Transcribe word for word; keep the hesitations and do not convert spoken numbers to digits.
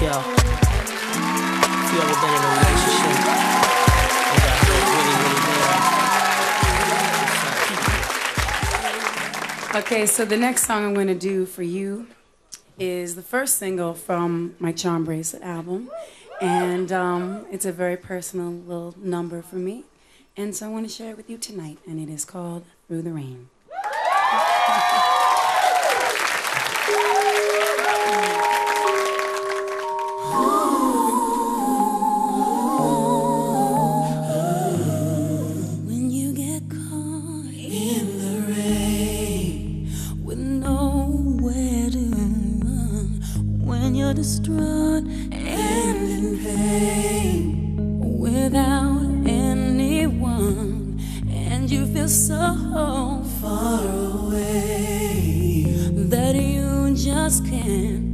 Yo, if you ever been in a relationship and got hurt really, really bad. Okay, so the next song I'm going to do for you is the first single from my Charm Bracelet album. And um, it's a very personal little number for me. And so I want to share it with you tonight. And it is called Through the Rain. When you get caught in the rain with nowhere to run, when you're distraught and in pain without anyone, and you feel so far away that you just can't